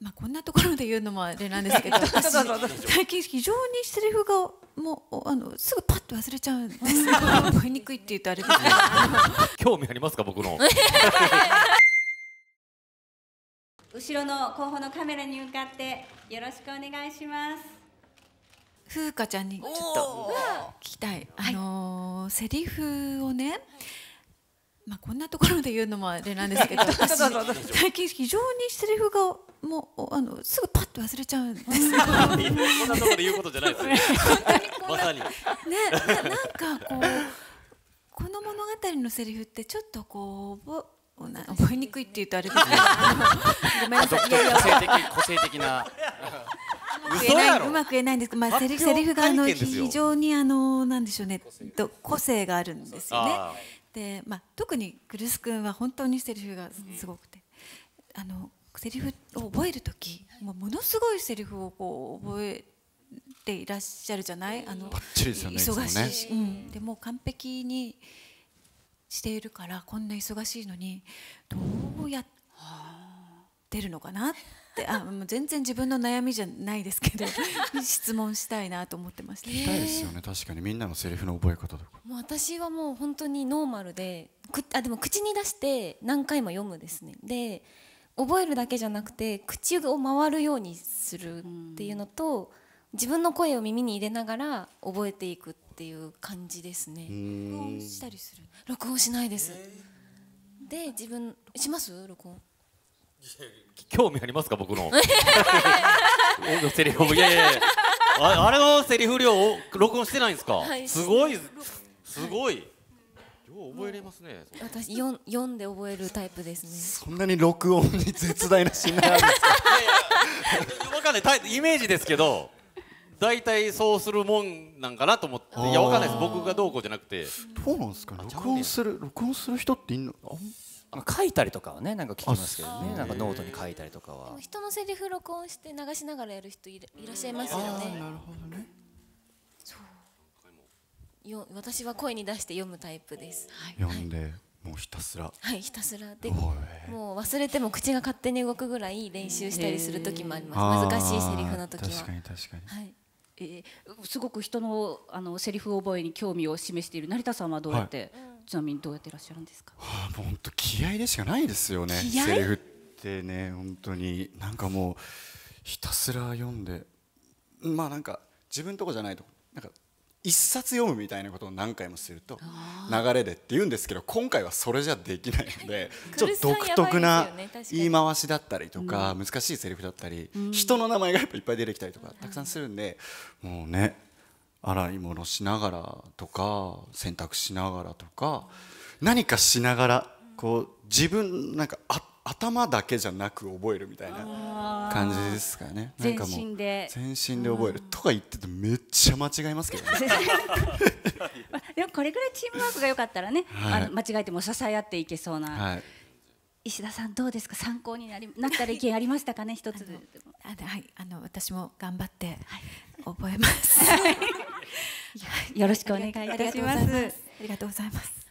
こんなところで言うのもあれなんですけど、私最近非常にセリフがもうすぐパッと忘れちゃうんです。覚えにくいって言うとあれですね。 興味ありますか、僕の。 後ろの後方のカメラに向かってよろしくお願いします。 風花ちゃんにちょっと聞きたい。セリフをね、こんなところで言うのもあれなんですけど、私最近非常にセリフがもうすぐパッと忘れちゃうんです。 こんなところで言うことじゃないですよ。まさに。 ね、なんかこの物語のセリフってちょっと覚えにくいって言うとあれですね。ごめんなさい。 個性的な。 うまく言えないんですけど、セリフが非常になんでしょうね、個性があるんですよね。で、特にクルス君は本当にセリフがすごくて、セリフを覚える時ものすごいセリフを覚えていらっしゃるじゃない。 バッチリですよね。 忙しいし、でも完璧にしているから、こんな忙しいのにどうやってるのかなって、もう全然自分の悩みじゃないですけど質問したいなと思ってました。 聞きたいですよね。確かにみんなのセリフの覚え方とか。 もう私はもう本当にノーマルで、でも口に出して何回も読むですね。で覚えるだけじゃなくて口を回るようにするっていうのと、自分の声を耳に入れながら覚えていくっていう感じですね。 録音したりする？ 録音しないです。で自分します？録音。 興味ありますか、僕の。セリフ、いやいやいや、あれのセリフ量を録音してないんですか。すごい、すごい。よう覚えれますね。 私読んで覚えるタイプですね。 そんなに録音に絶大な信頼あるんですか。 わかんない、イメージですけど、大体そうするもんなんかなと思って、いやわかんないです。僕がどうこうじゃなくて。 どうなんですか。録音する人っていんの？ 書いたりとかはね、なんか聞きますけどね。なんかノートに書いたりとかは。 人のセリフ録音して流しながらやる人いらっしゃいますよね。 なるほどね。 私は声に出して読むタイプです。 読んでもうひたすら。 はい、ひたすらで、もう忘れても口が勝手に動くぐらい練習したりする時もあります。難しいセリフの時は。 確かに確かに。 はい。 すごく人のセリフ覚えに興味を示している成田さんはどうやって、ちなみにどうやっていらっしゃるんですか。 もう本当気合でしかないですよね。セリフってね、本当になんかもうひたすら読んで、なんか自分とこじゃないとなんか一冊読むみたいなことを何回もすると流れでって言うんですけど、今回はそれじゃできないのでちょっと独特な言い回しだったりとか難しいセリフだったり人の名前がやっぱいっぱい出てきたりとかたくさんするんで、もうね洗い物しながらとか洗濯しながらとか何かしながら自分なんか頭だけじゃなく覚えるみたいな感じですかね。 全身で覚えるとか言っててめっちゃ間違えますけどね。 でもこれぐらいチームワークが良かったらね、間違えても支え合っていけそうな。石田さんどうですか。参考になったら意見ありましたかね。一つでも。 はい、私も頑張って覚えます。 よろしくお願いいたします。 ありがとうございます。